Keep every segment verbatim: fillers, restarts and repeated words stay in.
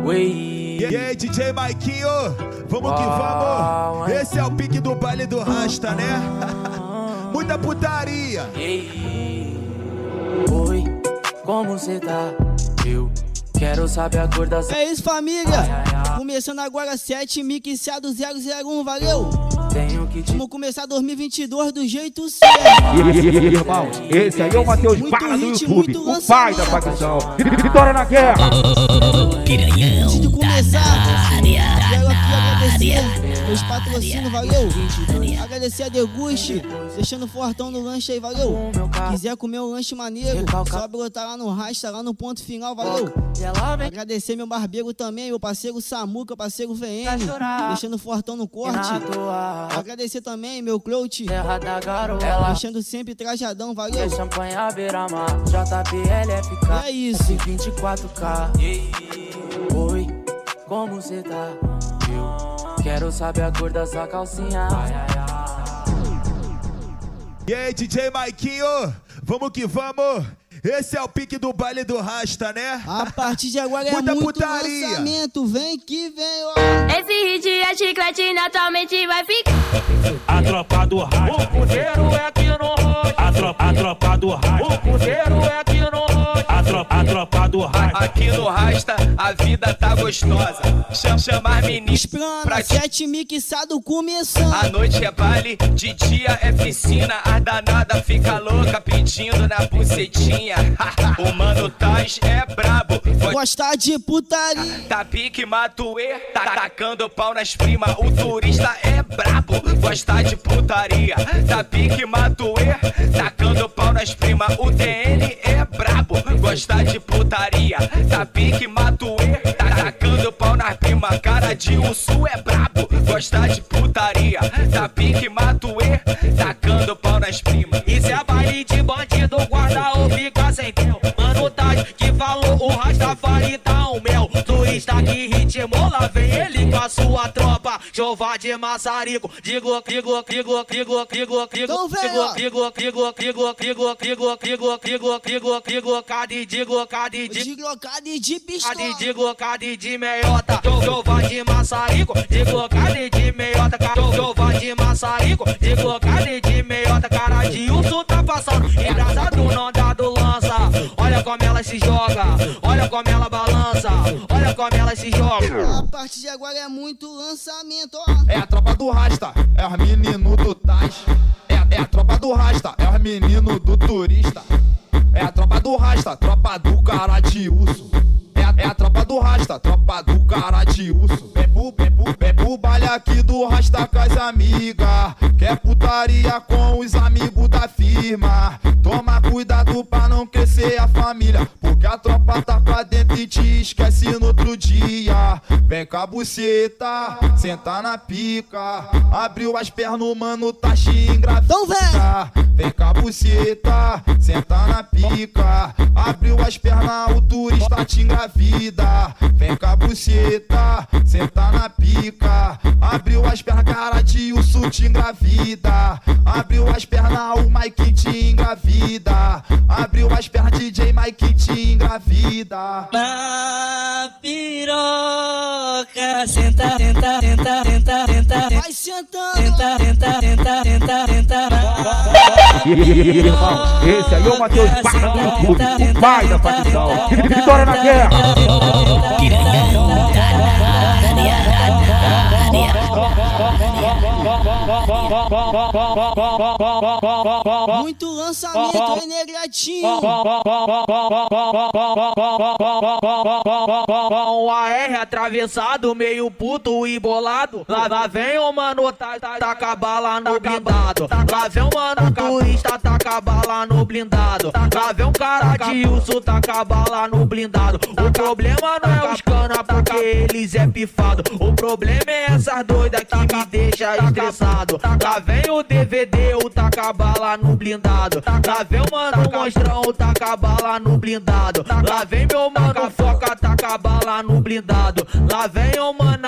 E aí, D J Maiquinho, vamos que vamos. Esse é o pique do baile do Rasta, né? Muita putaria. Oi, como cê tá? Eu quero saber a cor da... É isso, família. Começando agora sete mixado zero zero um, valeu? Tenho que te... Vamos começar dois mil e vinte e dois do jeito certo. Irmão, esse aí é o Matheus Bala do YouTube, o pai da facção. Vitória na guerra. Antes de começar, quero aqui agradecer meus patrocínios, valeu? Agradecer a Deguste, deixando fortão no lanche aí, valeu? Quiser comer um lanche maneiro, só brotar lá no Rasta, lá no ponto final, valeu? Agradecer meu barbeiro também, meu parceiro Samuca, parceiro V N, deixando fortão no corte. Agradecer também meu Clout, deixando sempre trajadão, valeu? Champanhe beira-mar, J B L F K. É isso. vinte e quatro K. Oi, como cê tá? Eu quero saber a cor dessa calcinha. E aí, D J Maiquinho, vamos que vamos. Esse é o pique do baile do Rasta, né? A partir de agora é Muita muito putaria. lançamento, vem que vem, ó. Esse hit é chiclete, naturalmente vai ficar. A tropa do Rasta, o puteiro é aqui no rosto. A tropa, a tropa do Rasta, o puteiro é aqui no rosto. A tropa, a tropa do Rasta. Aqui no Rasta a vida tá gostosa. Chama, chama as meninas pra sete mixado começando. A noite é baile, de dia é piscina. A danada fica louca pedindo na bucetinha. O Mano Tais é brabo. Gostar de putaria. Tá pique Matuê, tá tacando pau nas primas. O turista é brabo. Gostar de putaria. Tá pique Matuê, tacando pau nas primas. O T N é brabo. Gostar de putaria. Tá pique Matuê, tá tacando pau nas primas. Cara de urso é brabo. Gostar de putaria. Tá pique Matuê, tacando pau nas primas. Isso é baile de bandido, guarda ou fica sem tel. Mano Tais que falou, o Rastafari tá um mel. Turista que ritmou, lá vem ele com a sua tropa. Jová de maçarico, digo, digo, digo, digo, digo, digo, Então vem, digo, ó. digo, digo, digo, digo, digo, digo, digo, digo, digo, cade, digo, cade, De digo. glocada de pistola. Cade de gocade de meiota, Jová de maçarico, de gocade de meiota, Jová de maçarico, de gocade de meiota, cara de urso tá passando, engraçado não dá do lança, olha como ela se joga, olha como ela balança, olha como ela se joga. A partir de agora é muito lançamento, ó. É a tropa do Rasta, é os menino do Tais. É, é a tropa do Rasta, é os menino do turista. É a tropa do Rasta, tropa do cara de urso. É a, é a tropa do Rasta, tropa do cara de urso. Vem pro, vem pro, vem pro baile aqui do Rasta com as amigas. Quer putaria com os amigos da firma. Toma cuidado pra não crescer a família, porque a tropa tá pra dentro e te esquece no outro dia. Vem com a buceta, senta na pica. Abriu as pernas, mano, tá te engravida. Então vem. Vem com a buceta, senta na pica. Abriu as pernas, o turista te engravida. Vem com a buceta, senta na pica. Abriu as pernas, cara de urso te engravida. Abriu as pernas, o Mike te engravida. Abriu as pernas, D J Mike te engravida. Na piroca, senta, senta, senta, senta, senta. Vai sentando. Senta, senta, senta, senta, senta. Irmão, esse aí é o Matheus Bala do YouTube, o pai da facção. Vitória na guerra. Muito lançamento, hein, Negratinho? Um A R atravessado, meio puto e bolado. Lá, lá vem o mano, tá, tá, taca bala no blindado. Lá vem o mano, turista, taca bala no blindado. Lá vem um cara de urso, taca bala no blindado. O problema não é os cana, porque eles é pifado. O problema é essas doidas que me deixa estressado. Lá vem o D V D, o taca bala no blindado. Lá vem o mano monstrão, o taca bala no blindado. Lá vem meu mano foca, taca bala no blindado. Lá vem o mana L,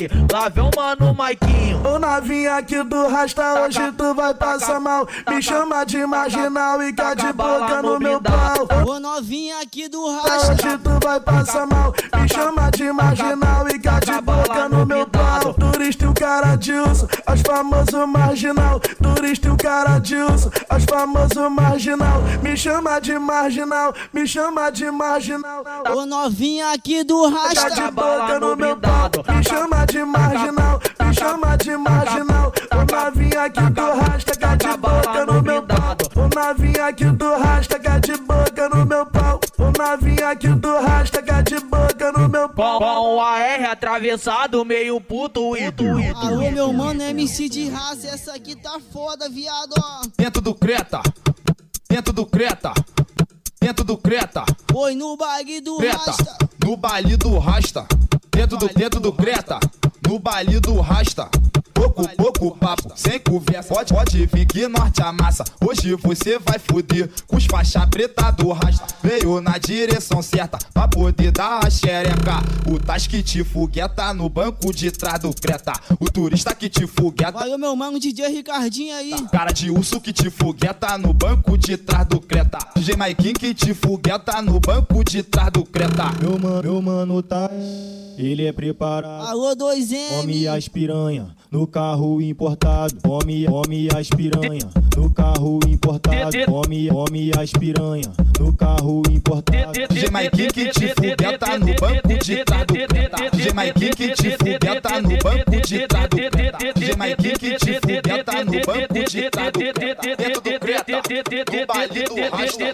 aí, lá vem o mano Maiquinho. Ô novinha aqui do Rasta, hoje tu vai passar mal. Me chama de marginal e quer de boca no meu pau. Ô novinha aqui do Rasta, hoje tu vai passar mal. Me chama de marginal e quer de boca no meu pau. Turista e o cara de urso, as famoso marginal. Turista e o cara de urso, as famoso marginal. Me chama de marginal, me chama de marginal. ô novinha aqui do Rasta, de boca no meu pau. Me chama de marginal, me chama de marginal. Ô novinha aqui do Rasta, quer de boca no meu pau. Ô novinha aqui do Rasta, quer de boca no meu pau. Ô novinha aqui do Rasta, quer de boca no meu pau. Com o A R atravessado, meio puto e tu. Alô meu mano, M C de raça, essa aqui tá foda, viado, ó. Dentro do Creta, dentro do Creta, dentro do Creta. Foi no baile do Creta, Rasta, no baile do Rasta. Dentro do, dentro do Creta, no baile do Rasta. Pouco, pouco papo, sem conversa. Pode, pode vir que norte amassa. Hoje você vai foder com os faixa preta do Rasta. Veio na direção certa pra poder dar a xereca. O Tais que te fogueta no banco de trás do Creta. O turista que te fogueta. valeu meu mano D J Ricardinho aí. Cara de urso que te fogueta no banco de trás do Creta. D J Maiquinho que te fogueta no banco de trás do Creta. Meu mano, meu mano tá, ele é preparado. Alô dois M, Come as piranha no carro importado. Come, come as piranha no carro importado. Come, come as piranha no carro importado. D J Maiquinho que te fogueta no banco de trás do Creta. D J Maiquinho que te fogueta no banco de trás do Creta. D J Maiquinho que te fogueta no banco de trás do Creta. Dentro do Creta, no baile do Rasta.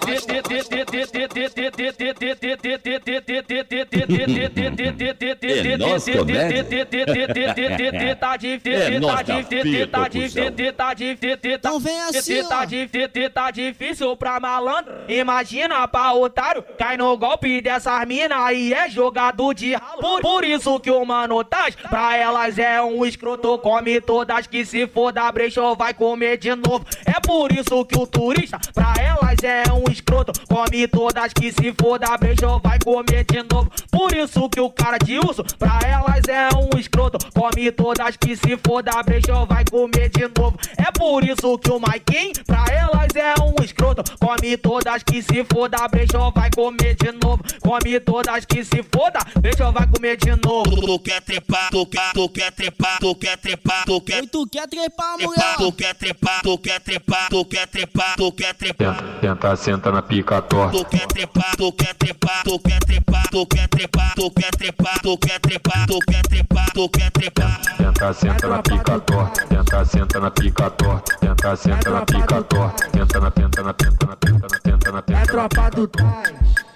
É nós comédia. Tá difícil, tá difícil, tá difícil, tá difícil. então vem assim, Tá ó. difícil, tá difícil pra malandro. Imagina pra otário, cai no golpe dessas mina e é jogado de ralo. Por, por isso que o mano Tais, pra elas é um escroto. Come todas que se for da brecha vai comer de novo. É por isso que o turista, pra elas é um escroto. Come todas que se for da brecha vai comer de novo. Por isso que o cara de urso, pra elas é um escroto. Come todas que se for da brecha vai comer de novo. É por isso que o Maiquinho, pra elas é um escroto. Come todas que se for da brecha vai comer de novo. Come todas que se for da brecha vai comer de novo. Tu quer trepar, tu quer, tu quer trepar, tu quer trepar, tu quer Oi, tu quer trepar, trepar, mulher? tu quer trepar, tu quer trepar, tu quer trepar, tu quer trepar. Tenta, senta na pica torta. Tu quer trepar, tu quer trepar, tu quer trepar, tu quer trepar, tu quer trepar, tu quer trepar, tu quer trepar, tu quer trepar. Tenta, senta na pica torta. Tenta, senta na pica torta. Tenta, senta na pica torta. Tenta na, tenta na, tenta na, tenta na, tenta na, tenta na. É tropa do Tais,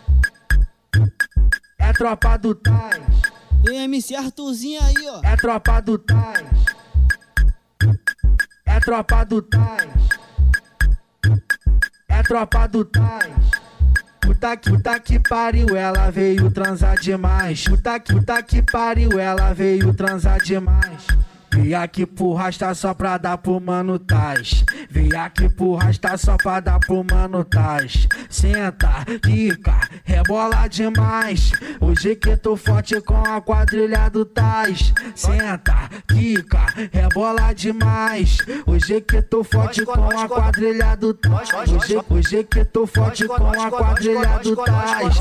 é tropa do Tais, Tem M C Arthurzinho aí, ó. é tropa do Tais, é tropa do Tais, é tropa do Tais. Puta que, puta que pariu, ela veio transar demais. Puta que, puta que pariu, ela veio transar demais. Vem aqui pro Rasta só pra dar pro mano Tais. Vem aqui pro Rasta só pra dar pro mano Tais. Senta, quica, rebola demais. Hoje que tô forte com a quadrilha do Tais. Senta, quica, rebola demais. Hoje que tô forte com a quadrilha do Tais. Hoje, hoje que tô forte com a quadrilha do Tais.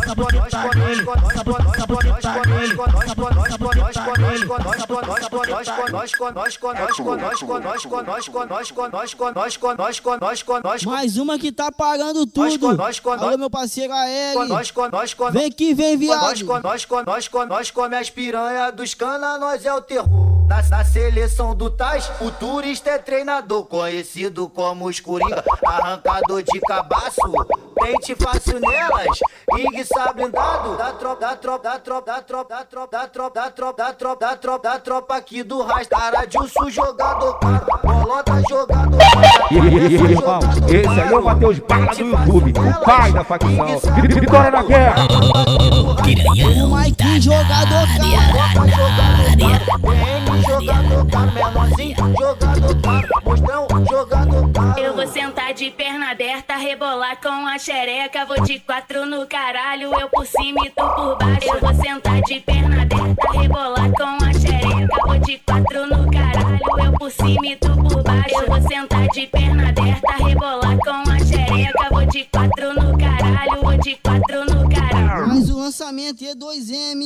Mais uma que tá pagando tudo. Alô, meu parceiro A L. Vem que vem, viado. Nós come as piranha dos cana, nós é o terror. Na, na seleção do Tais, o turista é treinador, conhecido como os Coringa, arrancador de cabaço. Pente fácil nelas, Iguiça blindado. Da tropa, da tropa, da tropa, da tropa, da tropa, da tropa, da tropa, da tropa, da tropa, da tropa aqui do Rasta. Cara de urso jogador caro, bolota jogador caro. Esse aí é o Matheus Bala do YouTube, o pai da facção. Vitória na guerra. O Maiquinho jogador caro. Jogador caro, menorzinho, jogador caro. Mostrão, jogador caro. Eu vou sentar de perna aberta, rebolar com a xereca. Vou de quatro no caralho, eu por cima e tu por baixo. Eu vou sentar de perna aberta, rebolar com a xereca. xereca, vou de quatro no caralho. Eu por cima e tu por baixo. Eu vou sentar de perna aberta, rebolar com a xereca. Vou de quatro no caralho, vou de quatro no caralho. Mas o lançamento é dois M.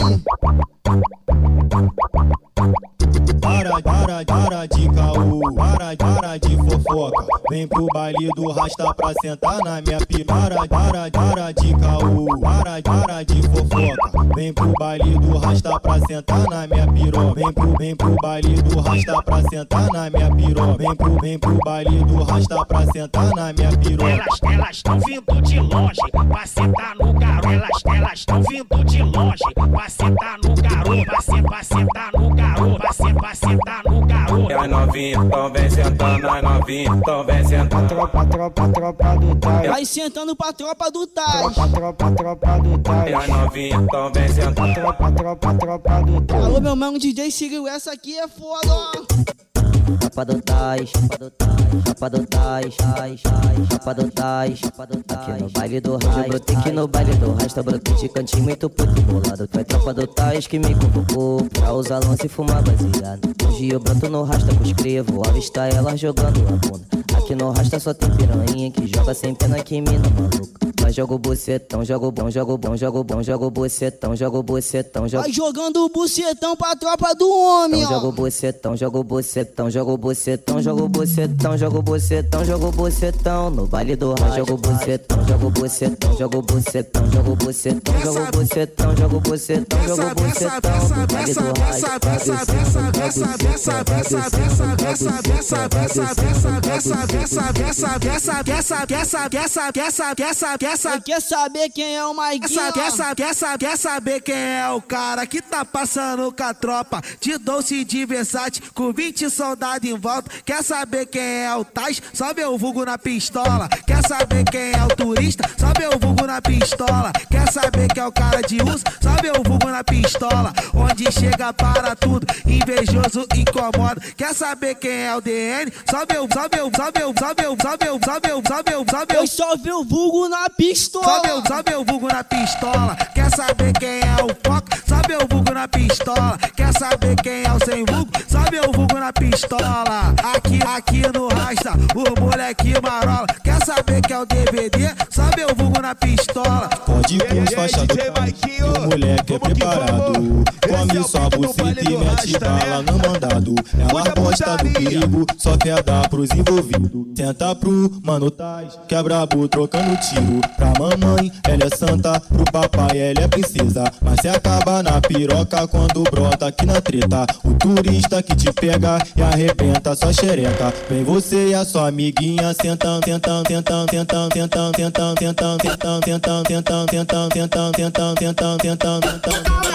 Para, para, para de caô, para, para de fofoca. Vem pro baile do rasta pra sentar na minha pipa. Para, para, para de caô, para, para de fofoca. Vem pro baile do rasta pra sentar na minha piroca. Vem pro, vem pro baile do rasta pra sentar na minha piroca. Vem pro, vem pro baile do rasta pra sentar na minha piroca. Elas, elas tão vindo de longe pra sentar no garoto. Elas, elas tão vindo de longe pra sentar no garoto. Pra sentar, pra sentar no garoto. Pra sentar, pra sentar no garoto. E as novinhas tão vem sentando, as novinhas tão vem sentando. Tropa, tropa, tropa do Tais. Vai sentando pra tropa do Tais. Tropa, tropa, tropa do Tais. E as novinhas tão vem sentando. Tropa, tropa, tropa do Tais. Alô, meu mano D J Círio, essa aqui é foda, ó. Tropa do Tais, tropa do Tais, tropa do Tais, Tais, Tais, tropa do Tais, tropa do Tais. Aqui no baile do Rasta, eu brotei aqui no baile do Rasta, eu brotei de cantinho muito puto bolado. Foi tropa do Tais que me convocou pra usar lança e fumar baseado. Hoje eu broto no Rasta, eu escrevo, avistar ela jogando a bunda. Aqui no Rasta só tem piranha que joga sem pena que mina maluca. Vai joga o bucetão, joga o bom, joga o bom, joga o bom, joga o bucetão, joga o bucetão, joga. Vai jogando o bucetão pra tropa do homem, ó. Joga o bucetão, joga o bucetão, joga o bucetão, joga o bucetão, joga o bucetão, joga o bucetão. No baile do Rasta, joga o bucetão, joga o bucetão, joga o bucetão, joga o bucetão, joga o bucetão, joga o bucetão, joga o bucetão. No baile do Rasta, quer saber quem é o Maiguinho? Quer, quer, quer, quer saber quem é o cara que tá passando com a tropa de Dolce e de Versace, com vinte soldados em volta. Quer saber quem é o Tais? Sobe o vulgo na pistola. Quer saber quem é o turista? Sobe o vulgo na pistola. Quer saber quem é o cara de uso? Sobe o vulgo na pistola. Onde chega para tudo, invejoso incomoda. Quer saber quem é o D N? Sobe o, sobe o, sobe o, sobe o, sobe o, sobe o, sobe o, sobe o. Eu sobe o vulgo na pistola. Sobe o, sobe o vulgo na pistola. Quer saber quem é o foco? Sobe o vulgo na pistola. Quer saber quem é o sem vulgo? Sobe o vulgo na pistola. Aqui, aqui no Rasta, o moleque marola. Quer saber quem é o D V D? Sobe o vulgo na pistola. Pode ir com os faixas do Tais, o moleque é preparado. Come só buceta e mete bala no mandado. Ela gosta do perigo, só quer dar pros envolvidos. Tenta pro mano Tais, que é brabo trocando tiro. Pra mamãe, ela é santa, pro papai, ela é princesa. Mas se acaba na piroca quando brota aqui na treta. O turista que te pega e arrebenta sua xereca. Vem você e a sua amiguinha sentando, tentando, tentando, tentando, tentando, tentando, tentando, tentando, tentando, tentando, tentando, tentando, tentando, tentando, tentando, tentando.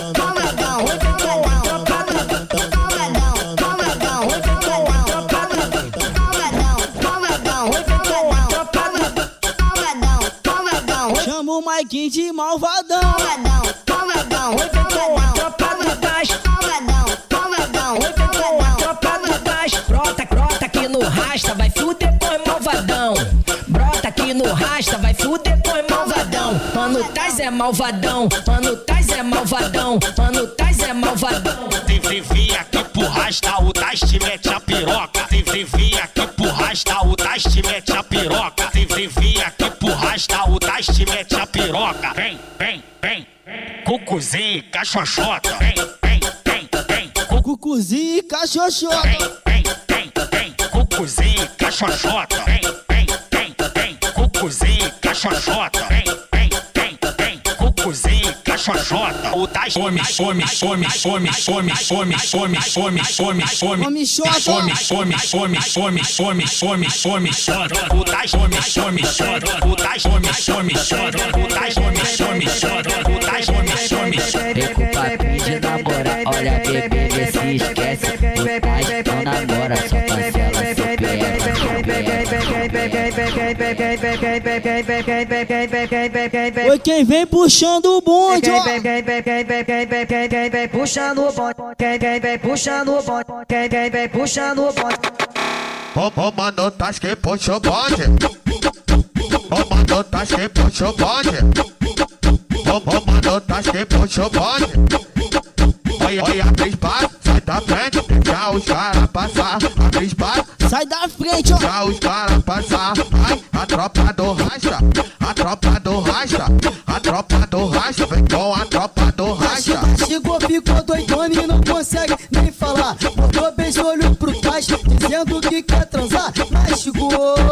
Chama o Maiquinho de malvadão. Malvadão, tropa do Tais. Malvadão, tropa do Tais. Brota, brota aqui no Rasta, vai fuder com malvadão. Brota aqui no Rasta, vai fuder com malvadão. Mano Tais é malvadão, mano Tais é malvadão, mano Tais é malvadão. Vem, vem aqui pro Rasta, o Tais te mete a piroca. Vem, vem, vem aqui pro Rasta, o Tais te mete a piroca. Vem, vem, vem aqui pro Rasta, o Tais te mete a piroca. Vem, vem, vem, cucuzinho e cachoxota. Vem, vem, vem, vem, cucuzinho e cachoxota. Vem, vem, vem, vem, cucuzinho e cachoxota. Vem, vem, vem, vem, cucuzinho e cachoxota. Vem, vem, vem, vem, cucuzinho e cachoxota. O Tais some, some, some, some, some, some, some, some, some, some, Homem xota. some, some, some, some, some, some, some, some. O Tais some, some, some. O Tais some, some, some. O Tais some, some, some. O Tais some, some, some. Vem com papinho de namora, olha bebê, vê se esquece. O Tais não namora, só cancela se pega. Oi, quem vem puxando o bonde, ó. Puxando o bonde, puxando o bonde, puxando o bonde. Ô, mano, tá que puxa o bonde. Ô, mano, tá que puxa o bonde. Ô, mano, tá que puxa o bonde. Olha, olha, três passos, sai da frente, deixa os caras passar. Abre espaço, sai da frente, ó. deixa os caras passar. Ai, a tropa do rasta, a tropa do rasta, a tropa do rasta, vem com a tropa do rasta. Chegou, ficou doidona e não consegue nem falar. Botou beijo, olho pro tais, dizendo que quer transar. Mas chegou,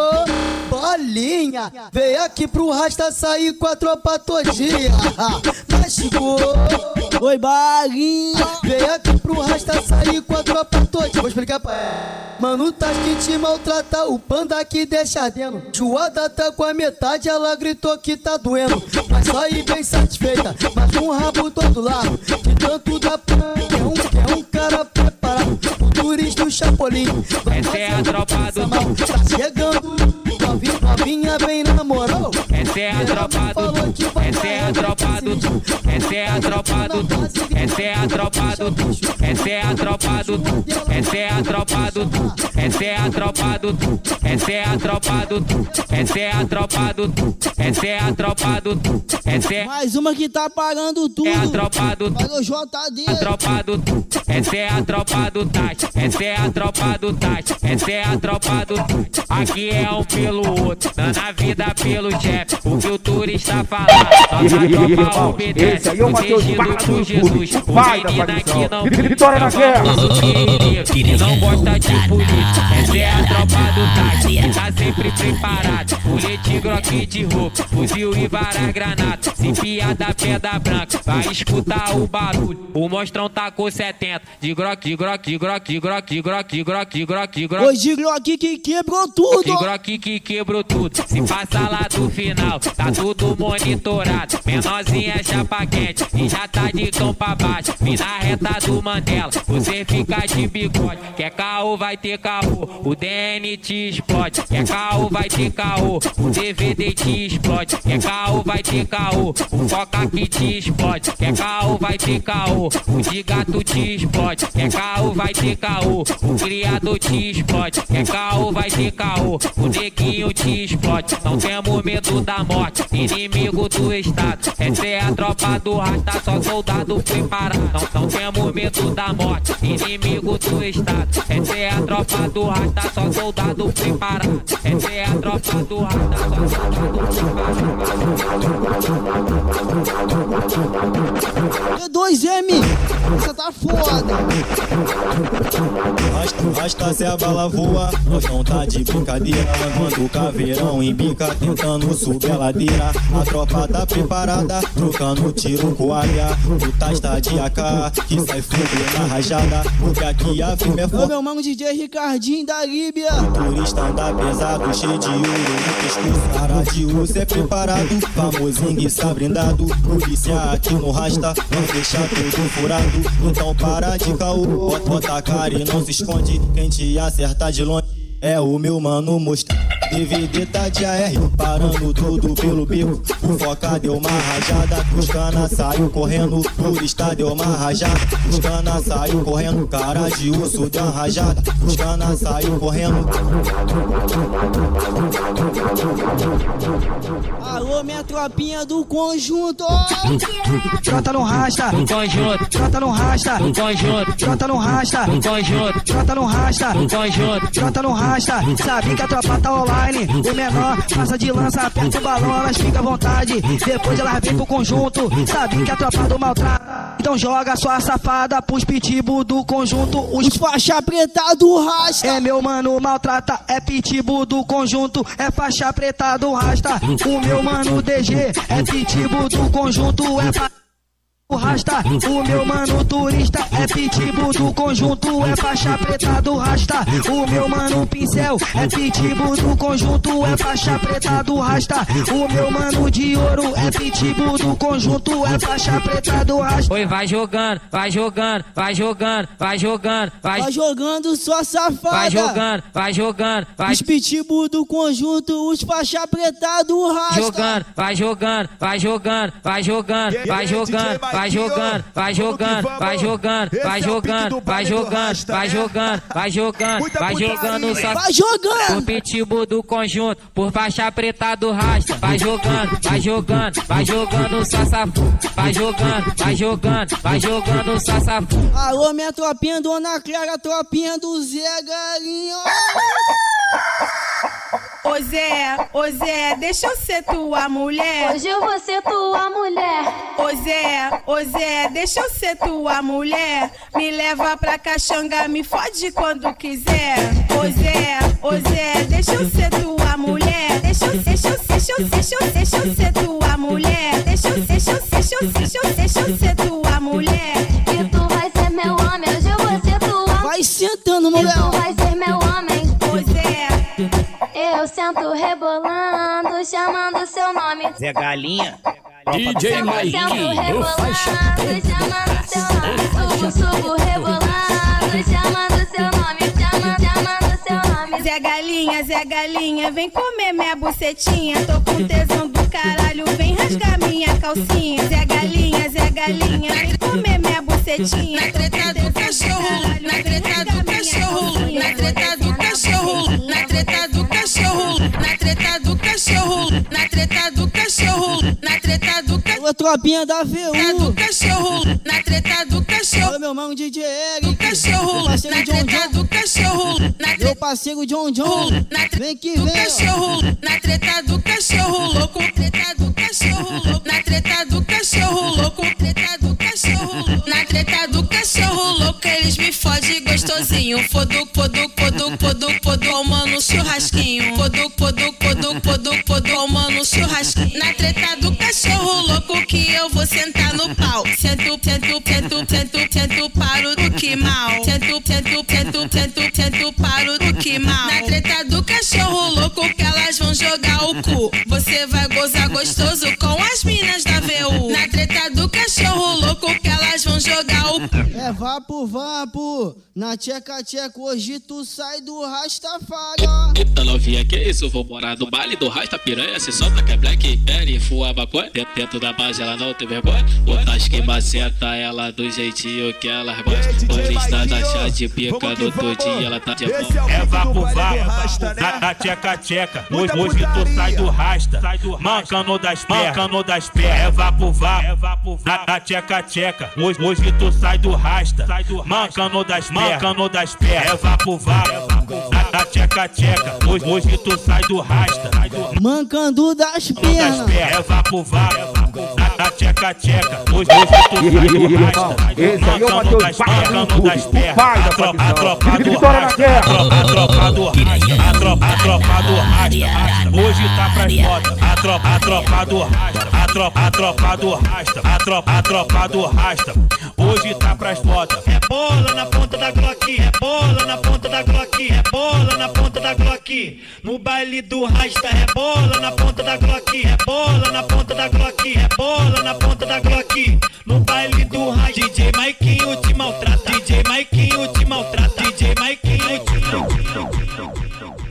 bolinha, veio aqui pro rasta sair com a tropa todinha. Mas chegou, oi balinha, veio aqui pro rasta sair com a tropa todinha. Vou explicar pra ela. Mano, tá que te maltrata, o panda que deixa ardendo. Joada tá com a metade, ela gritou que tá doendo. Mas sair bem satisfeita, mas com o rabo todo lado. De tanto da p... é um, é um cara preparado. O turista do Chapolin. Essa é a tropa do... Tá chegando, novinha, novinha bem na moral. Essa é a tropa do... Essa é a tropa do... Essa é a tropa do... Essa é a tropa do... Essa é a tropa do... Essa é a tropa do... Essa é a tropa do... Essa é a tropa do... Essa é a tropa do... Essa é a tropa do... Essa é mais uma que tá pagando tudo. É a tropa do... Valeu, J D. A tropa do... Essa é a tropa do Tati. Essa é a tropa do Tati. Essa é a tropa do... Aqui é um pelo outro, dando a vida pelo chefe. O que o turista fala, nossa tropa obedece. Esse aí é o Matheus Barra do Jesus, o pai da facção. Vitória na guerra. Não gosta de política. Essa é a tropa do Tati, que tá sempre preparado. Colete groque de roupa, fuzil e vara granada. Se enfia da pedra branca, vai escutar o barulho. O monstrão tá com setenta. De groque, de groque, de groque, de groque, de groque, de groque, de groque, de groque. Hoje groque que quebrou tudo. De groque que quebrou tudo. Se passa lá do final, tá tudo monitorado. Menorzinha chapa quente e já tá de cão pra baixo. Vim na reta do Mandela, você fica de bigode. Quer caô, vai ter caô, o D N te explode. Quer caô, vai ter caô, o D V D te explode. Quer caô, vai ter caô, o foca que te explode. Quer caô, vai ter caô, o de gato te explode. Quer caô, vai ter caô, o criador te explode. Quer caô, vai ter caô, o neguinho te explode. Não temos medo da morte, inimigo do estado. Essa é a tropa do rasta, só soldado preparado. Não, não temos medo da morte, inimigo do estado. Essa é a tropa do rasta, só soldado preparado. Essa é a tropa do rasta, só soldado preparado. E dois M, você tá foda. Rasta, rasta se a bala voa, nós não tá de brincadeira. Quando o caveirão embica, tentando subir a ladeira. A tropa tá preparada, trocando tiro com área. O Tais tá de A K, que sai fogo na rajada. Porque aqui a firma é Ô forte. meu mano D J Ricardinho da Líbia. O turista anda pesado, cheio de ouro no pescoço. Cara de urso é preparado, famosinho e está brindado. Polícia aqui no rasta, vai deixar tudo furado. Então para de caô, bota, bota a cara e não se esconde. Quem te acerta de longe é o meu mano Mostra. D V D tá de A R, parando tudo pelo bico. O foca deu uma rajada, os cana saiu correndo. O turista deu uma rajada, os cana saiu correndo. Cara de urso deu uma rajada, os cana saiu correndo. Alô, minha tropinha do conjunto. Trota no rasta, um conjunto, trota no rasta, um conjunto, trota no rasta, um conjunto, trota no rasta, um conjunto, trota no rasta. Sabe que a tropa tá online, o menor passa de lança, aperta o balão, elas ficam à vontade. Depois elas vêm pro conjunto, sabe que a tropa do maltrata. Então joga sua safada pros pitbull do conjunto. Os faixa preta do rasta. É meu mano maltrata, é pitbull do conjunto, é faixa preta do rasta. O meu mano D G é pitbull do conjunto, é fa... O rasta, o meu mano turista é pitbull do conjunto, é faixa preta do rasta. O meu mano pincel é pitbull do conjunto, é faixa preta do rasta. O meu mano de ouro é pitbull do conjunto, é faixa preta do rasta. Oi, vai jogando, vai jogando, vai jogando, vai jogando, vai, vai jogando sua safada. Vai jogando, vai jogando, vai. Os pitbull do conjunto, os faixa preta do rasta. Jogando, vai jogando, vai jogando, vai jogando, vai jogando. Vai jogando, jogando, vai jogando, vai jogando, vai jogando, vai jogando, vai jogando, vai jogando, vai jogando, vai jogando. O pitbull do conjunto, por faixa preta do rasta. Vai jogando, vai jogando, vai jogando sassafu. Vai jogando, vai jogando, vai jogando sassafu. Alô, minha tropinha, Dona Clara, tropinha do Zé Galinho. Ô Zé, ô Zé, deixa eu ser tua mulher. Hoje eu vou ser tua mulher. Ô Zé, ô Zé, deixa eu ser tua mulher. Me leva pra Caxanga, me fode quando quiser. Ô Zé, ô Zé, deixa eu ser tua mulher. Deixa eu, deixa eu, deixa eu, deixa eu, deixa eu ser tua mulher. Deixa eu, deixa eu, deixa eu, deixa eu, deixa eu ser tua mulher. E tu vai ser meu homem, hoje eu vou ser tua. Vai sentando, mulher. E tu vai ser meu homem. Ô Zé, eu sento rebolando, chamando seu nome. Zé Galinha. D J Mike, eu faixa preta. Chamando seu nome. Subo, subo, rebolando, chamando seu nome. Chama, chamando seu nome. Zé Galinha, Zé Galinha, vem comer minha bucetinha. Tô com tesão do caralho, vem rasgar minha calcinha. Zé Galinha, Zé Galinha, vem comer minha bucetinha. Na treta do cachorro, na treta do cachorro, na treta do cachorro, na treta do cachorro, na treta do cachorro, na treta do cachorro, na treta do cachorro. Alô, tropinha da V U. Do cachorro, na treta do cachorro. Alô, meu mano D J Eric. Cachorro, na treta do cachorro, na meu parceiro John John. Vem que vem. Cachorro, na treta do cachorro louco, treta do cachorro louco, na treta do cachorro louco, treta do cachorro, na treta do cachorro louco, eles me fodem gostosinho, fodo, fodo, fodo, fodo, fodo, mano churrasquinho, fodo, fodo, fodo, fodo, fodo, mano churrasquinho, na treta do cachorro louco que eu vou sentar no pau, sento, sento, sento, sento, sento, paro do que mal, sento, sento, sento, sento, sento, paro do que mal, na treta do cachorro louco que elas vão jogar o cu. Você vai gozar gostoso com as minas da V U. Na treta do cachorro louco que elas vão jogar o cu. É vapo, vapo. Na tcheca, tcheca, hoje tu sai do Rastafari. Eita novinha, que isso? Vou morar no baile do Rasta Piranha. Se solta que é Blackberry, fua maconha. Dentro da base ela não tem vergonha. Botas que maceta ela do jeitinho que ela gosta. Turista da chá de pica no todinho, ela tá de mão. É vapo, vapo, na, na tcheca, tcheca. Hoje, hoje tu sai do Rasta, mancando das pernas, mancando das pernas. É vapo, vapo, na, na tcheca, tcheca. Hoje, hoje tu sai do Rasta, mancando das pernas, mancando das pernas. É vapo, vapo, na, na tcheca, tcheca. Hoje, hoje tu sai do Rasta, mancando das pernas. É vapo, vapo, na, na tcheca, tcheca. Hoje, hoje tu sai do Rasta, mancando das pernas, mancando das pernas. A tropa, a tropa do Rasta, a tropa do Rasta, a tropa, a tropa do Rasta. Hoje tá pras fotos, a tropa, a tropa do Rasta, a tropa, a tropa do Rasta, a tropa, a tropa do Rasta. Hoje tá pras fotos. É bola na ponta da Glock, é bola na ponta da Glock, é bola na ponta da Glock. No baile do Rasta, é bola na ponta da Glock, é bola na ponta da Glock, é bola na ponta da Glock. No baile do Rasta, D J Maiquinho te maltrata, D J Maiquinho te maltrata, D J Maiquinho te maltrata.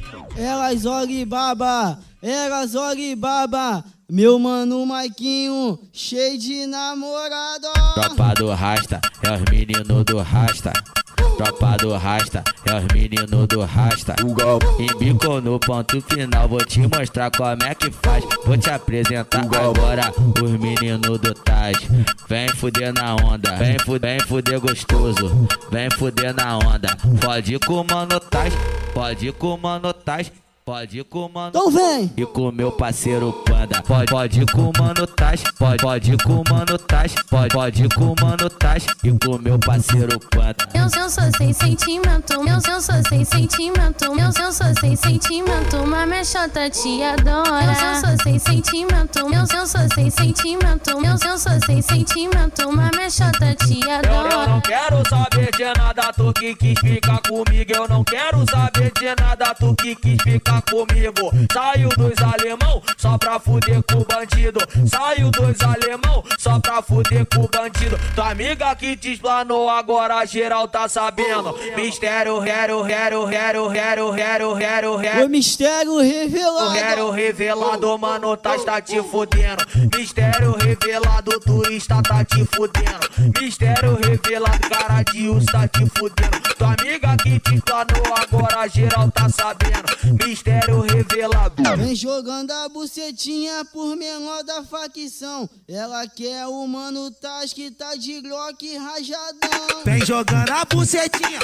Elas olhe baba, elas olhe baba. Meu mano Maiquinho, cheio de namorado. Tropa do Rasta, é os meninos do Rasta. Tropa do Rasta, é os meninos do Rasta. Embicou no ponto final, vou te mostrar como é que faz. Vou te apresentar agora os meninos do Taz. Vem fuder na onda, vem fuder, vem fuder gostoso. Vem fuder na onda, pode ir com o mano Taz, pode ir com o mano Taz. Pode ir com o mano, então vem. E com meu parceiro Panda. Pode, pode ir com o mano Taz. Pode, pode ir com o mano Taz. Pode, pode ir com o mano Taz. E com meu parceiro Panda. Eu, eu sou sem sentimento. Eu, eu sou sem sentimento. Eu, eu sou sem sentimento. Mas minha chota te adora. Eu, eu sou sem sentimento. Eu, eu sou sem sentimento. Eu, eu sou sem sentimento. Mas minha chota te adora. Eu, eu não quero saber de nada. Tu que quis ficar comigo. Eu não quero saber de nada. Tu que quis ficar tá comigo. Saiu dos alemão só pra fuder com o bandido. Saiu dos alemão só pra fuder com o bandido. Tua amiga que te explanou agora geral tá sabendo. Mistério, rero, rero, rero, rero, rero, rero, rero. O mistério revelado. O rero revelado, mano, tá, tá te fudendo. Mistério revelado, turista tá te fudendo. Mistério revelado, cara de urso tá te fudendo. Tua amiga que te explanou agora geral tá sabendo. Mistério revelado. Vem jogando a bucetinha por menor da facção. Ela quer o mano Taz que tá de Glock rajadão. Vem jogando a bucetinha.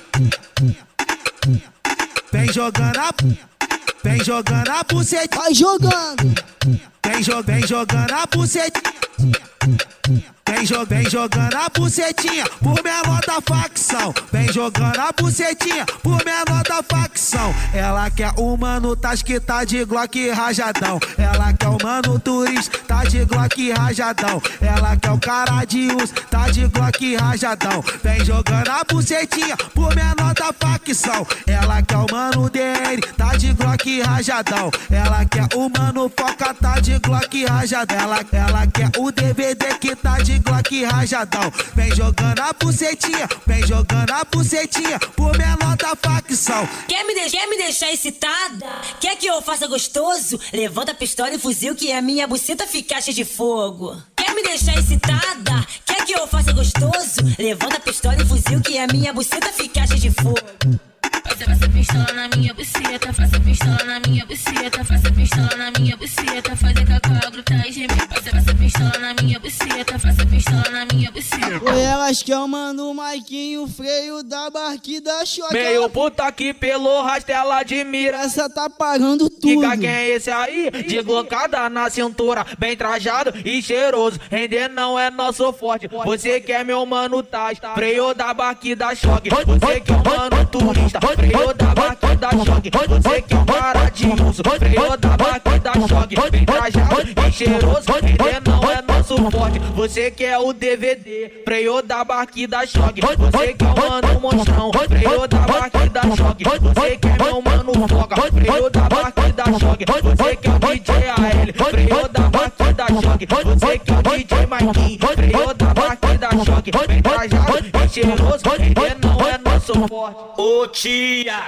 Vem jogando a... Vem jogando a bucetinha. Vai jogando. Vem, jo vem jogando a bucetinha. Vem, jo vem jogando a bucetinha por menor da facção. Vem jogando a bucetinha por menor da facção. Ela quer o mano Taz que tá de Glock rajadão. Ela quer o mano turista, tá de Glock rajadão. Ela quer o cara de urso, tá de Glock rajadão. Vem jogando a bucetinha por menor da facção. Ela quer o mano D N, tá de Glock rajadão. Ela quer o mano Foca, tá de Glock rajadão. Ela, ela quer o D V D que tá de Glock rajadão. Vem jogando a bucetinha, vem jogando a bucetinha por menor da facção. Quer me, de quer me deixar excitada? Quer que eu faça gostoso? Levanta a pistola e fuzil que a minha buceta fica cheia de fogo. Quer me deixar excitada? Quer que eu faça gostoso? Levanta a pistola e fuzil que a minha buceta fica cheia de fogo. Faça pistola na minha buceta, faça pistola na minha buceta, faça pistola na minha buceta, fazer cacau, gritar e gemer. Faça pistola na minha buceta, faça pistola na minha buceta. Foi elas que eu mando o Maiquinho, freio da barque da choque. Meio puta que pelo rastela de mira. Essa tá pagando tudo. Diga quem é esse aí, de glocada na cintura, bem trajado e cheiroso. Render não é nosso forte. Você que é meu mano Taz, freio da barque da choque. Você que é o mano turista, freio da barque da choque. Você que é um cara de urso, freio da barque da choque. Bem trajado e cheiroso, render não é nosso forte. Você que é o D V D, freio da barque da choque. Você que é o mano monstrão, freio da barque da choque. Você que é meu mano Foca, freio da barque da choque. Você que é o D J A L, freio da barque da choque. Você que é o D J Maiquinho, freio da barque da choque. Bem trajado e cheiroso, render não é nosso forte. Ô tia,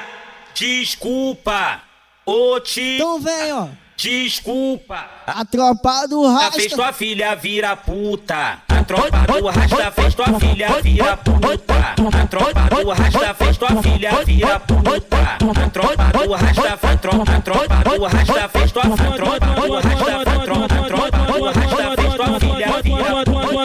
desculpa. Ô tia. Então vem, ó. Desculpa. A tropa do rasta fez tua filha vira puta. A tropa do rasta fez tua filha vira puta. A tropa do rasta fez tua filha vira puta. A tropa do rasta fez tropa. A tropa do rasta fez tua filha. A tropa do rasta fez tropa. A tropa do rasta fez tua filha vira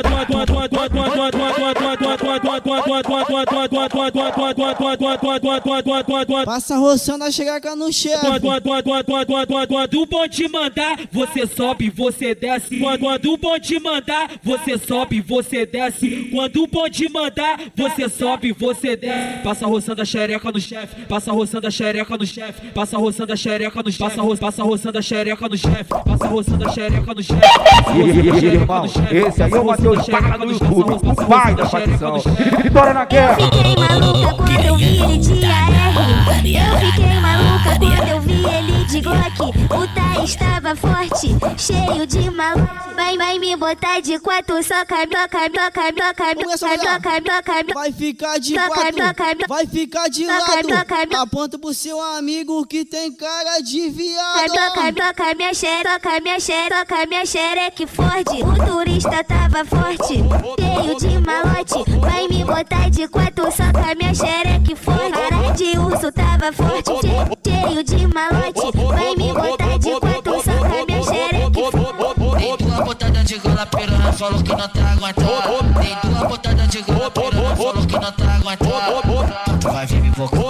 puta. Passa roçando a xereca no chefe. Quando o bom te mandar, você sobe, você desce. Quando o bom te mandar, você sobe, você desce. Quando o bom te mandar, você sobe, você desce. Passa roçando a xereca no chefe. Passa roçando a xereca no chefe. Passa roçando a xereca no chefe. Passa, ro passa roçando a xereca no chefe. Passa roçando a xereca no chefe. Esse aí é o Matheus Paca no YouTube, o pai da facção. Vitória na guerra. Eu fiquei maluca quando eu vi ele de A R. Eu fiquei maluca quando eu vi ele de Glock. O Taz estava forte, cheio de maluco. Vai, vai me botar de quatro, soca, toca, toca, toca, toca, toca, toca. Vai ficar de quatro, vai ficar de lado. Aponta pro seu amigo que tem cara de viado. Toca, toca, minha xereca, minha xereca, minha xereca forte. O turista tava forte, cheio de malote. Vai me botar de quatro, soca, minha xereca forte. Cara de urso tava forte, cheio de malote. Vai me botar de quatro, soca, minha xereca forte. Tem duas botadas de gola, piranha falou que não tá aguentando. Tem duas botadas de gola, piranha falou que não tá aguentando. Tu vai vir me invocar.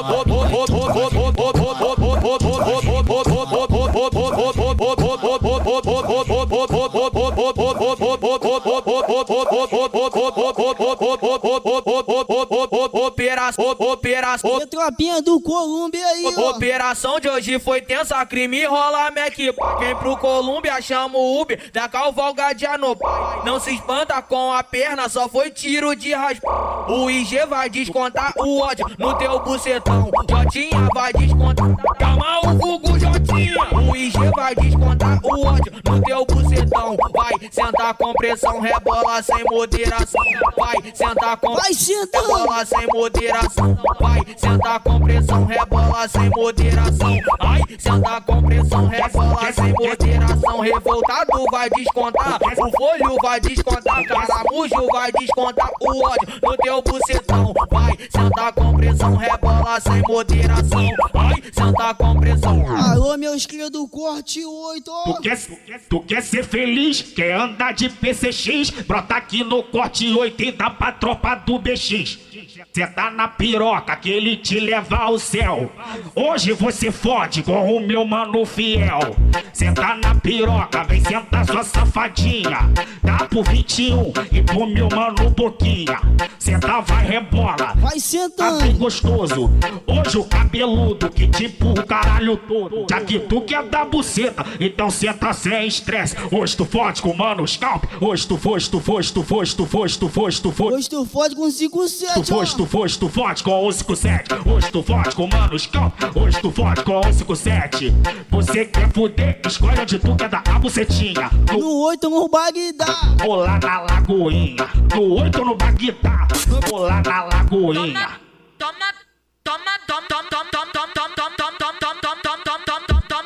Oh, Operação, operação. E a tropinha do Colômbia aí, ó. Operação de hoje foi tensa, crime rola Mac. Quem pro Colômbia chama o Uber, da cavalgadinha no pai. Não se espanta com a perna, só foi tiro de raspa. O I G vai descontar o ódio no teu bucetão. Jotinha vai descontar, calma o vulgo Jotinha. O I G vai descontar o ódio no teu bucetão. Vai sentar com pressão, rebola sem moderação. Vai sentar com vai sentar, rebola sem moderação. Vai sentar com pressão, rebola sem moderação. Ai, sentar com pressão, rebola sem moderação. Revoltado vai descontar, o folho vai descontar, caramujo vai descontar o ódio no teu bucetão. Vai sentar com pressão, rebola sem moderação. Ai, sentar com pressão. Alô, meus crios do corte oito. Tu quer, tu quer ser feliz? Quer andar de P C X? Brota aqui no corte oito e dá pra tropa do B X. Cê tá na piroca que ele te leva ao céu. Hoje você fode com o meu mano fiel. Cê tá na piroca, vem sentar sua safadinha. Dá pro vinte e um e pro meu mano Boquinha. Senta, vai, rebola. Vai sentando. Tá bem gostoso. Hoje o cabeludo que tipo o caralho todo. Já que tu quer dar buceta, então senta sem estresse. Hoje tu fode com o mano Scalp. Hoje tu foste, tu foste, tu foste, tu foste, tu foste, tu foste. Hoje tu fode com cinco sete. Tu foste, tu foste, tu fode com o cinco sete. Hoje tu fode com o mano Scalp. Hoje tu fode com o cinco sete. Você quer fuder? Escolhe onde tu quer dar a bucetinha. No, no oito no Bagdá. Vou lá na Lagoinha. No oito no Bagdá. Vou lá na Lagoinha. Toma, toma, toma, toma, toma, toma, toma, toma, toma, toma, toma, toma, toma, toma.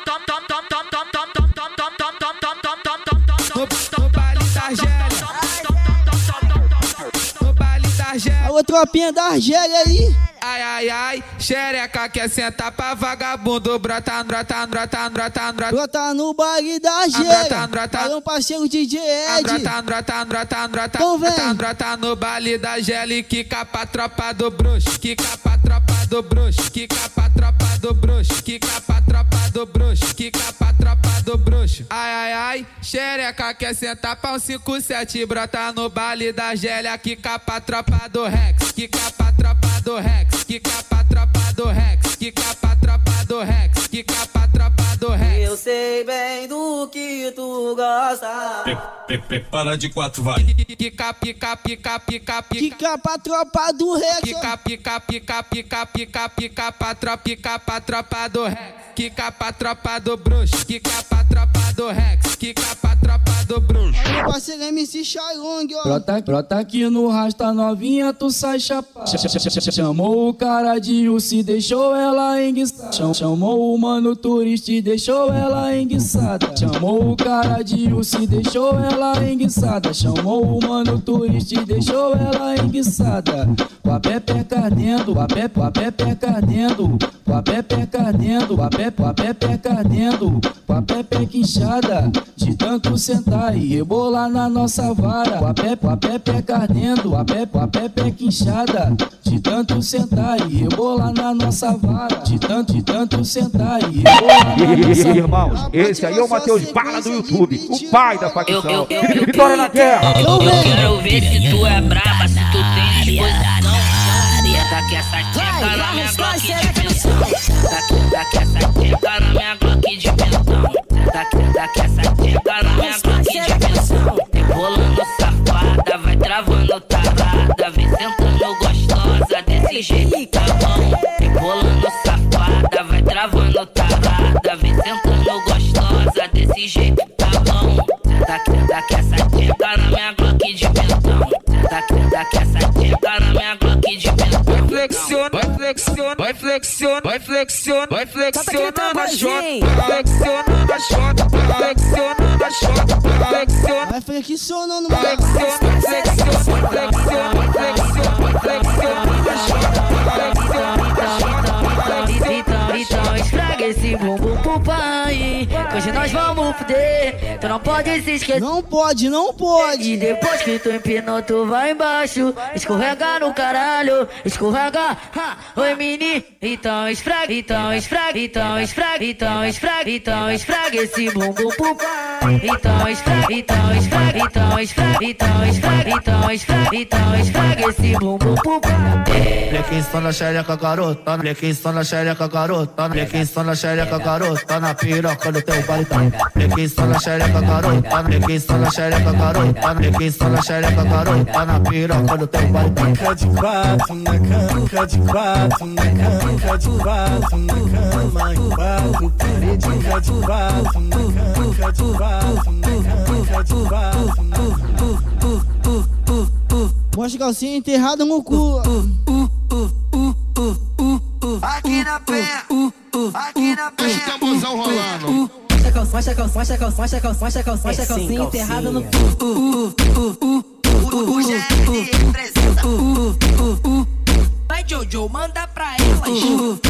Alô, tropinha da Argélia aí. Ai, ai, ai, xereca quer sentar pra vagabundo. Brota, brota, brota, brota, brota. Brota no baile da Argélia. Alô, parceiro D J Ed. Brota, brota, brota, brota. Então vem. Brota, brota no baile da Argélia e quica pra tropa do bruxo. Quica pra tropa do bruxo. Quica pra tropa do bruxo. Quica pra tropa do bruxo. Quica pra tropa do bruxo. Ai, ai, ai, xereca quer sentar pra um cinco sete. Brota no baile da Argélia. Quica pra tropa do Rex. Quica pra tropa do Rex. Quica pra tropa do Rex, quica pra tropa do Rex, quica pra tropa do Rex. Eu sei bem do que tu gosta. Pre, pre, prepara de quatro, vai. Quica, pica, pica, pica, pica. Quica pra tropa do Rex. Quica, pica, pica, pica, pica, pica pra tropa, pica pra tropa do Rex. Quica pra tropa do bruxo, quica pra tropa do Rex, quica pra tropa do bruxo. Meu parceiro M C Shailong, ó. Brota, brota aqui no rasta novinha, tu sai chapado. Chamou o cara de urso, deixou ela enguiçada. Chamou o mano turista e deixou ela enguiçada. Chamou o cara de urso, deixou ela enguiçada. Chamou o mano turista e deixou ela enguiçada. Com a pepeca ardendo, com a pé, com a pepeca ardendo, com a pepeca ardendo, com a pé, com a pepeca ardendo, com a pepeca inchada. De tanto sentar e rebolar na nossa vara. Com a pé, com a pepeca ardendo, com a pé, com a pepeca inchada. De tanto sentar e rebolar na nossa vara. De tanto, de tanto sentar e rebolar na nossa vara. Irmãos, esse aí é o Matheus Bala do YouTube, o pai da facção. Vitória na guerra. Eu quero ver se tu é braba, se tu tem disposição. Daqui essa tcheca na minha Glock de pensão. Daqui essa tcheca na minha Glock de pensão. Daqui, daqui essa tcheca na minha Glock de pensão. Rolando safada, vai travando tarada. Vem sentando gostosa desse jeito, tá bom. Rolando safada, vai travando tarada. Vem sentando gostosa desse jeito, tá bom. Daqui, daqui essa tcheca na minha Glock de pensão. Daqui, daqui essa tcheca na minha Glock de pensão. Vai flexiona, vai flexiona, vai flexiona, vai flexiona, vai flexiona na jota, vai flexiona na jota, vai flexiona na jota, vai flexiona, vai flexionando, vai flexiona, flexiona, flexiona, flexiona, flexiona na jota, vai flexiona na jota. Então, então esfrega esse bumbum pro pai. Hoje nós vamos fuder. Tu não pode se esquecer. Não pode, não pode. E depois que tu empinou, tu vai embaixo. Escorregar no caralho, escorregar. Ha. Oi, mini, então esfraga, então esfraga, então esfraga, então esfraga, então esfraga esse bumbum pro pai. Então esfraga, então esfraga, então esfraga, então esfraga, então esfraga, então esfraga esse bumbum pro pai. Blequinho só na xereca, garota. Blequinho só na xereca, garota. Blequinho só na xereca, garota. Na piroca do teu baritão. Blequinho só na xereca, garota. Blequinho só na xereca, garota. Blequinho só na xereca, garota. Na piroca do teu baritão. Fica de quatro na cama, fica de quatro na cama, fica de quatro na cama, quatro, fica de quatro na cama, fica de quatro na cama, fica de quatro na cama. Mostra calcinha enterrada no cu. Aqui na penha, aqui na penha. Deixa o tamborzão rolando. Mostra calcinha, mostra calcinha, mostra calcinha, mostra calcinha, mostra calcinha enterrada no cu. O G L representa. Vai, Jojo, manda pra elas.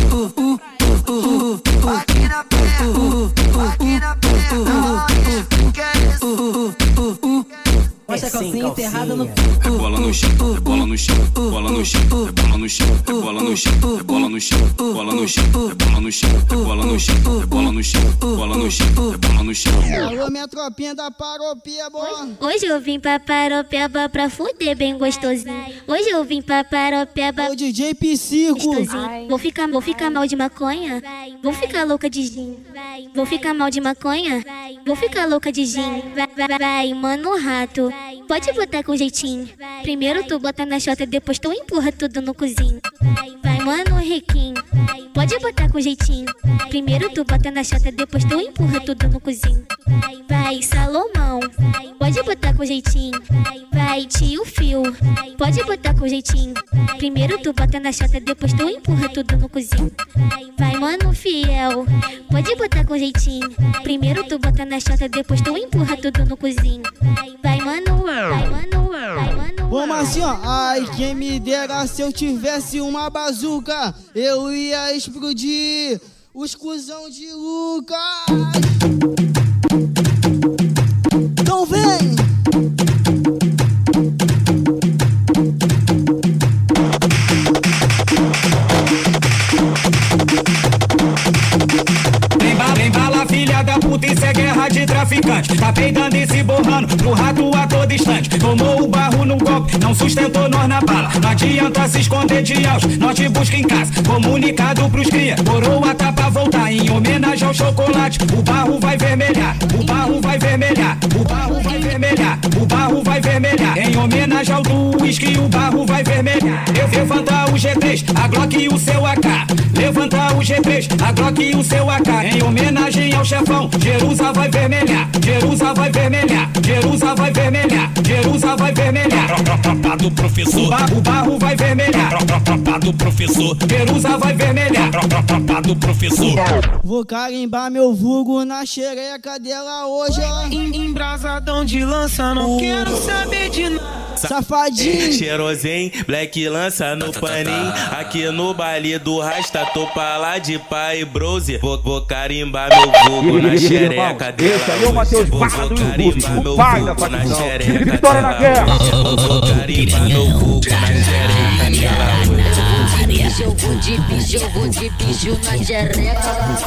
Aqui na penha, aqui na penha. Que é isso? Mostra a calcinha enterrada no É bola no chão, é bola no chão, bola no chão, é bola no chão, é bola no chão, é bola no chão, bola no chão, é bola no chão, é bola no chão, é bola no chão, bola no chão, é bola no chão. Alô, minha tropinha da paropia, boa. Hoje eu vim pra Paropeba pra fuder bem gostosinho. Hoje eu vim pra Paropeba. O D J Psico. Vou ficar, vou ficar mal de maconha. Vou ficar louca de gin. Vou ficar mal de maconha. Vou ficar louca de gin. Vai, vai, vai, mano rato. Pode botar com jeitinho. Primeiro tu bota na chota, depois tu empurra tudo no cozinho. Vai, mano riquinho. Pode botar com jeitinho. Primeiro tu bota na chota, depois tu empurra tudo no cozinho. Vai, Salomão. Pode botar com jeitinho. Vai, tio Fio. Pode botar com jeitinho. Primeiro tu bota na chota, depois tu empurra tudo no cozinho. Vai, mano fiel. Pode botar com jeitinho. Primeiro tu bota na chota, depois tu empurra tudo no cozinho. Vai, mano, vai, mano, vai, mano. Vamos assim, ó. Ai, quem me dera se eu tivesse uma bazuca, eu ia explodir os cuzão de Lucas. Então vem! Vem bala, filha da puta, isso é guerra de traficante. Tá peidando e se borrando pro rato a todo instante. Tomou o barro no golpe, não sustentou nós na bala. Não adianta se esconder de aos, nós te busca em casa. Comunicado pros cria, coroa tá pra voltar. Em homenagem ao chocolate, o barro vai vermelhar. O barro vai vermelhar, o barro vai vermelhar. O barro vai vermelhar. Em homenagem ao do uísque, o barro vai vermelhar. Eu levanta o G três, a Glock e o seu A K. Levanta o G três, a Glock e o seu A K. Em homenagem ao chefão, Jerusa vai vermelhar. Jerusa vai vermelhar. Jerusa vai vermelhar. Jerusa vai vermelhar. Tropa do professor. O barro vai vermelhar. Tropa do professor. Jerusa vai vermelhar. Tropa do professor. Vou carimbar meu vulgo na xereca dela hoje, ó. Embrasadão de lança, não quero saber de nada. Safadinho. Cheirosinho, black lança no paninho. Aqui no baile do Rasta, tô pra lá de pai brose. Vou, vou carimbar meu vulgo na xereca dela. Esse aí é o Matheus Barra do YouTube, o pai da facção. Vitória na guerra. Vou carimbar meu vulgo na xereca dela. Jogo de bicho, jogo de bicho na xereca.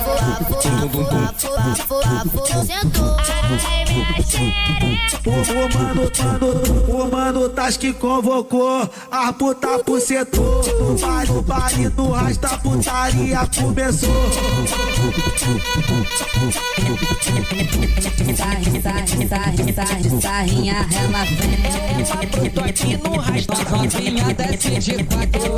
O mano, mano, o mano Taz que convocou a puta pro setor. Mas o baile do Rasta, a putaria começou. Sarre, sarre, sarre, sarre, sarrinha, ela vem. Ela brotou aqui no Rasta, novinha desce de quatro.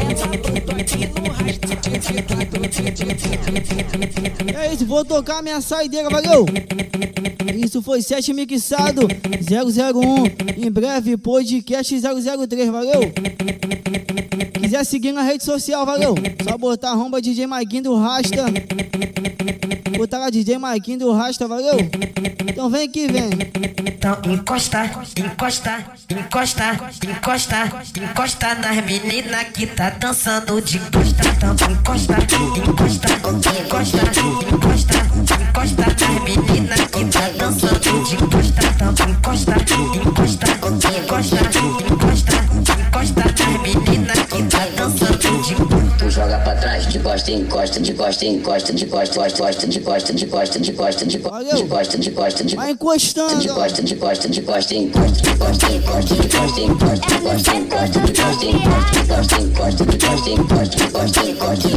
É isso, vou tocar minha saideira, valeu? Isso foi sete mixado zero zero um. Em breve, podcast zero zero três, valeu? Quiser seguir na rede social, valeu? Só botar arroba D J Maikinho do Rasta. Botar lá D J Maikinho do Rasta, valeu? Então vem que vem. Então encosta, encosta, encosta, encosta, encosta nas meninas que tá dançando de encosta, encosta, encosta, encosta, encosta, encosta nas meninas que tá dançando. Encosta, encosta, encosta, encosta, encosta, encosta nas meninas que tá dançando. Tu joga pra trás, de costa, encosta, de costa, encosta, de costa, costa, de costa, de costa, de costa, de costa, de costa, de costa, de vai encostando, de costa, de costa, de costa, encosta, de costa, encosta, de costa, encosta, de costa, encosta, de costa, encosta, de costa, encosta, de costa, encosta, de costa, encosta.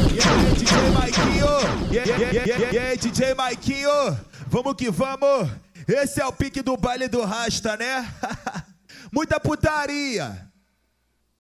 E aí, D J Maiquinho, vamos que vamos. Esse é o pique do baile do Rasta, né? Muita putaria.